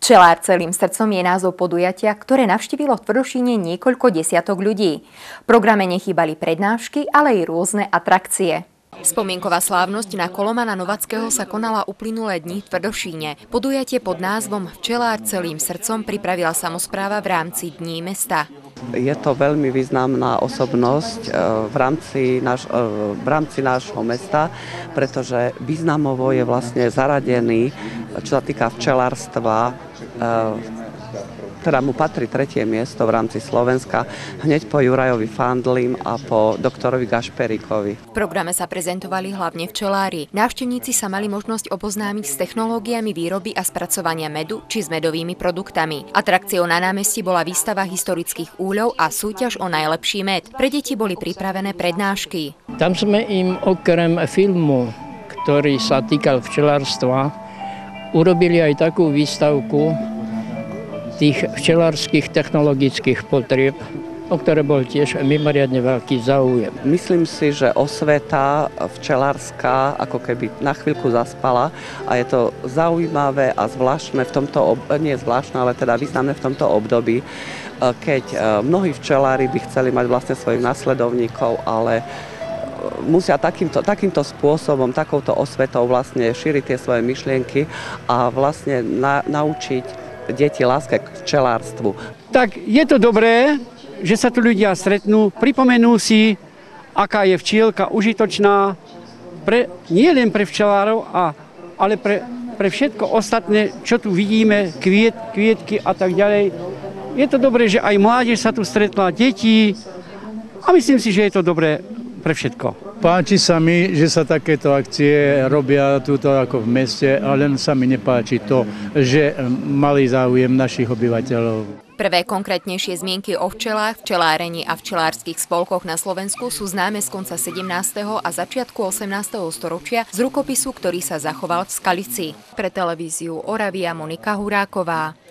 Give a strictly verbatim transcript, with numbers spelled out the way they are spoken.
Včelár celým srdcom je názov podujatia, ktoré navštívilo v Tvrdošíne niekoľko desiatok ľudí. V programe nechýbali prednášky, ale aj rôzne atrakcie. Spomienková slávnosť na Kolomana Novackého sa konala uplynulé dni v Tvrdošíne. Podujatie pod názvom Včelár celým srdcom pripravila samospráva v rámci Dní mesta. Je to veľmi významná osobnosť v rámci, náš, v rámci nášho mesta, pretože významovo je vlastne zaradený, čo sa týka včelárstva, teda mu patrí tretie miesto v rámci Slovenska, hneď po Jurajovi Fandlim a po doktorovi Gašperíkovi. V programe sa prezentovali hlavne včelári. Návštevníci sa mali možnosť oboznámiť s technológiami výroby a spracovania medu či s medovými produktami. Atrakciou na námestí bola výstava historických úľov a súťaž o najlepší med. Pre deti boli pripravené prednášky. Tam sme im okrem filmu, ktorý sa týkal včelárstva, urobili aj takú výstavku tých včelárskych technologických potrieb, o ktoré bol tiež mimoriadne veľký záujem. Myslím si, že osveta včelárska ako keby na chvíľku zaspala a je to zaujímavé a zvláštne v tomto, nie zvláštne, ale teda významné v tomto období, keď mnohí včelári by chceli mať vlastne svojich nasledovníkov, ale musia takýmto, takýmto spôsobom, takouto osvetou vlastne šíriť tie svoje myšlienky a vlastne na, naučiť deti láske k včelárstvu. Tak je to dobré, že sa tu ľudia stretnú, pripomenú si, aká je včielka užitočná, pre, nie len pre včelárov, a, ale pre, pre všetko ostatné, čo tu vidíme, kviet, kvietky a tak ďalej. Je to dobré, že aj mládež sa tu stretla, deti, a myslím si, že je to dobré pre všetko. Páči sa mi, že sa takéto akcie robia túto ako v meste, ale len sa mi nepáči to, že mali záujem našich obyvateľov. Prvé konkrétnejšie zmienky o včelách, včelárení a včelárskych spolkoch na Slovensku sú známe z konca sedemnásteho a začiatku osemnásteho storočia z rukopisu, ktorý sa zachoval v Skalici. Pre televíziu Oravia Monika Huráková.